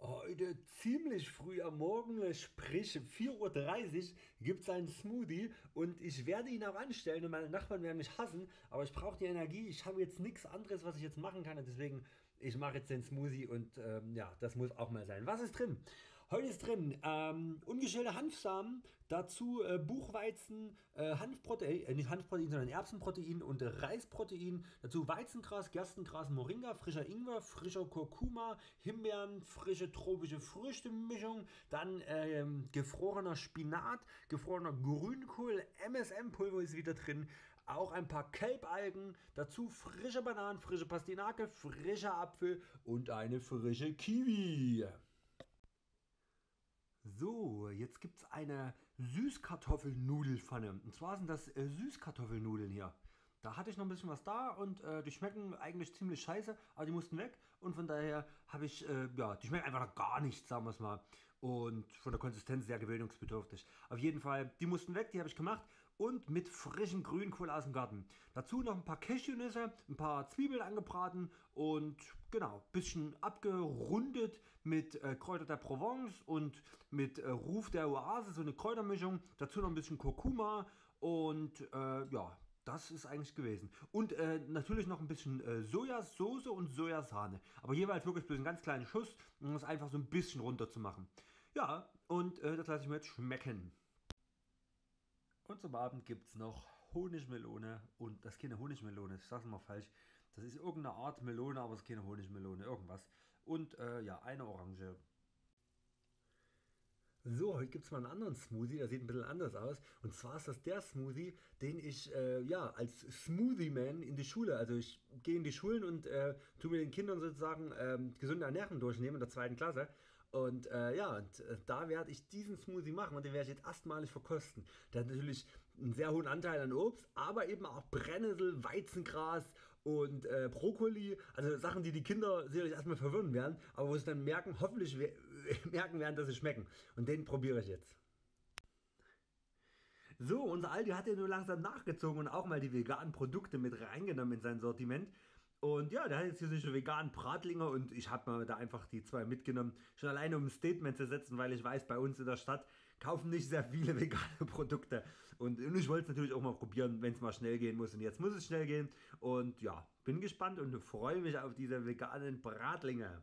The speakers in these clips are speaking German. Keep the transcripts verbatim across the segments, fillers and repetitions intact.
Heute ziemlich früh am Morgen, sprich vier Uhr dreißig, gibt es einen Smoothie und ich werde ihn auch anstellen und meine Nachbarn werden mich hassen, aber ich brauche die Energie, ich habe jetzt nichts anderes, was ich jetzt machen kann und deswegen, ich mache jetzt den Smoothie und ähm, ja, das muss auch mal sein. Was ist drin? Heute ist drin ähm, ungeschälte Hanfsamen, dazu äh, Buchweizen, äh, Hanfprotein, äh, nicht Hanfprotein, sondern Erbsenprotein und äh, Reisprotein, dazu Weizengras, Gerstengras, Moringa, frischer Ingwer, frischer Kurkuma, Himbeeren, frische tropische Früchte-Mischung, dann ähm, gefrorener Spinat, gefrorener Grünkohl, M S M-Pulver ist wieder drin, auch ein paar Kelbalgen, dazu frische Bananen, frische Pastinake, frischer Apfel und eine frische Kiwi. So, jetzt gibt es eine Süßkartoffelnudelpfanne. Und zwar sind das äh, Süßkartoffelnudeln hier. Da hatte ich noch ein bisschen was da und äh, die schmecken eigentlich ziemlich scheiße, aber die mussten weg und von daher habe ich, äh, ja, die schmecken einfach noch gar nicht, sagen wir es mal. Und von der Konsistenz sehr gewöhnungsbedürftig. Auf jeden Fall, die mussten weg, die habe ich gemacht und mit frischem Grünkohl aus dem Garten. Dazu noch ein paar Cashewnüsse, ein paar Zwiebeln angebraten und genau, ein bisschen abgerundet mit äh, Kräuter der Provence und mit äh, Ruf der Oase, so eine Kräutermischung. Dazu noch ein bisschen Kurkuma und äh, ja, das ist eigentlich gewesen. Und äh, natürlich noch ein bisschen äh, Sojasauce und Sojasahne. Aber jeweils wirklich bloß einen ganz kleinen Schuss, um das einfach so ein bisschen runter zu machen. Ja, und äh, das lasse ich mir jetzt schmecken. Und zum Abend gibt es noch Honigmelone. Und das ist keine Honigmelone, ich sage es mal falsch. Das ist irgendeine Art Melone, aber es ist keine Honigmelone, irgendwas. Und äh, ja, eine Orange. So, heute gibt es mal einen anderen Smoothie, der sieht ein bisschen anders aus. Und zwar ist das der Smoothie, den ich äh, ja, als Smoothie Man in die Schule, also ich gehe in die Schulen und äh, tue mit den Kindern sozusagen ähm, gesunde Ernährung durchnehmen in der zweiten Klasse. Und äh, ja, und, äh, da werde ich diesen Smoothie machen und den werde ich jetzt erstmalig verkosten. Der hat natürlich einen sehr hohen Anteil an Obst, aber eben auch Brennnessel, Weizengras und äh, Brokkoli. Also Sachen, die die Kinder sicherlich erstmal verwirren werden, aber wo sie dann merken, hoffentlich we merken werden, dass sie schmecken. Und den probiere ich jetzt. So, unser Aldi hat ja nur langsam nachgezogen und auch mal die veganen Produkte mit reingenommen in sein Sortiment. Und ja, der hat jetzt hier solche veganen Bratlinger und ich habe mal da einfach die zwei mitgenommen. Schon alleine um ein Statement zu setzen, weil ich weiß, bei uns in der Stadt kaufen nicht sehr viele vegane Produkte. Und, und ich wollte es natürlich auch mal probieren, wenn es mal schnell gehen muss. Und jetzt muss es schnell gehen. Und ja, bin gespannt und freue mich auf diese veganen Bratlinge.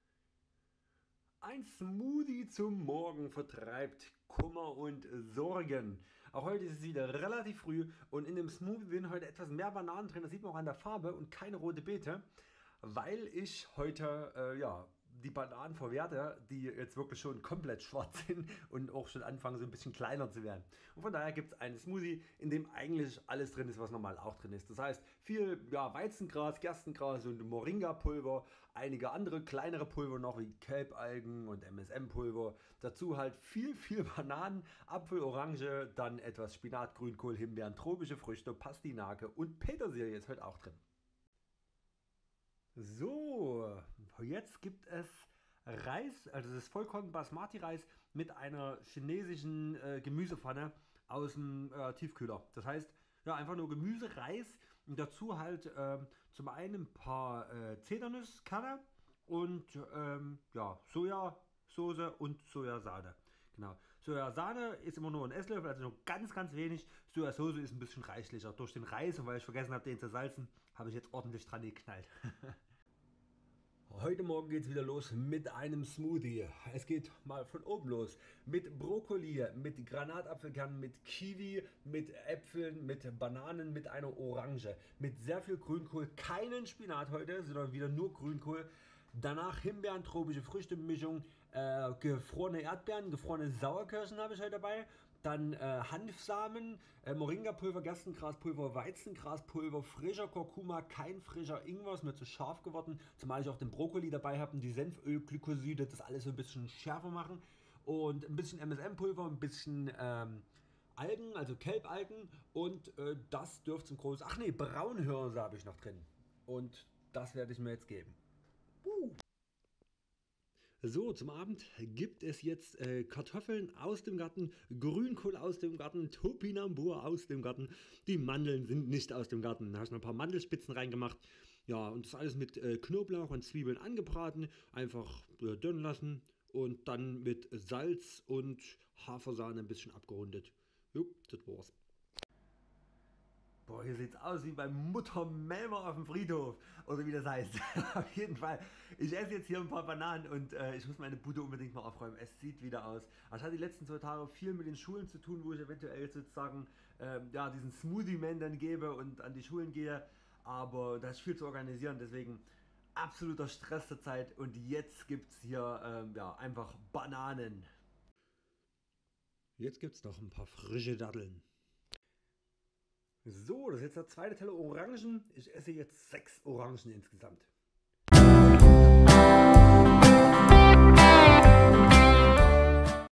Ein Smoothie zum Morgen vertreibt Kummer und Sorgen. Auch heute ist es wieder relativ früh und in dem Smoothie sind heute etwas mehr Bananen drin, das sieht man auch an der Farbe und keine rote Beete, weil ich heute äh, ja, die Bananen verwerte, die jetzt wirklich schon komplett schwarz sind und auch schon anfangen so ein bisschen kleiner zu werden. Und von daher gibt es einen Smoothie, in dem eigentlich alles drin ist, was normal auch drin ist. Das heißt viel ja, Weizengras, Gerstengras und Moringa Pulver, einige andere kleinere Pulver noch wie Kelbalgen und M S M Pulver. Dazu halt viel viel Bananen, Apfel, Orange, dann etwas Spinat, Grünkohl, Himbeeren, tropische Früchte, Pastinake und Petersilie ist heute auch drin. So, jetzt gibt es Reis, also das ist Vollkorn Basmati Reis mit einer chinesischen äh, Gemüsepfanne aus dem äh, Tiefkühler. Das heißt, ja, einfach nur Gemüse, Reis und dazu halt äh, zum einen ein paar äh, Zedernusskerne und ähm, ja, Sojasauce und Sojasahne. Genau. Sojasahne ist immer nur ein Esslöffel, also nur ganz, ganz wenig. Sojasauce ist ein bisschen reichlicher. Durch den Reis und weil ich vergessen habe, den zu salzen, habe ich jetzt ordentlich dran geknallt. Heute Morgen geht es wieder los mit einem Smoothie. Es geht mal von oben los. Mit Brokkoli, mit Granatapfelkernen, mit Kiwi, mit Äpfeln, mit Bananen, mit einer Orange. Mit sehr viel Grünkohl. Keinen Spinat heute, sondern wieder nur Grünkohl. Danach Himbeeren, tropische Früchte-Mischung, äh, gefrorene Erdbeeren, gefrorene Sauerkirschen habe ich heute dabei. Dann äh, Hanfsamen, äh, Moringa-Pulver, Gerstengraspulver, Weizengraspulver, frischer Kurkuma, kein frischer Ingwer, ist mir zu scharf geworden. Zumal ich auch den Brokkoli dabei habe und die Senfölglykoside, das alles so ein bisschen schärfer machen. Und ein bisschen M S M-Pulver, ein bisschen ähm, Algen, also Kelbalgen. Und äh, das dürfte zum Großen. Ach nee, Braunhirse habe ich noch drin. Und das werde ich mir jetzt geben. Uh. So, zum Abend gibt es jetzt äh, Kartoffeln aus dem Garten, Grünkohl aus dem Garten, Topinambur aus dem Garten. Die Mandeln sind nicht aus dem Garten. Da habe ich noch ein paar Mandelspitzen reingemacht. Ja, und das alles mit äh, Knoblauch und Zwiebeln angebraten, einfach äh, dünn lassen und dann mit Salz und Hafersahne ein bisschen abgerundet. Jo, das war's. Boah, hier sieht's aus wie bei Mutter Melmer auf dem Friedhof. Oder wie das heißt. Auf jeden Fall. Ich esse jetzt hier ein paar Bananen und äh, ich muss meine Bude unbedingt mal aufräumen. Es sieht wieder aus. Also ich hatte die letzten zwei Tage viel mit den Schulen zu tun, wo ich eventuell sozusagen äh, ja, diesen Smoothie-Man dann gebe und an die Schulen gehe. Aber da ist viel zu organisieren, deswegen absoluter Stress zur Zeit. Und jetzt gibt's hier ähm, ja, einfach Bananen. Jetzt gibt's noch ein paar frische Datteln. So, das ist jetzt der zweite Teller Orangen. Ich esse jetzt sechs Orangen insgesamt.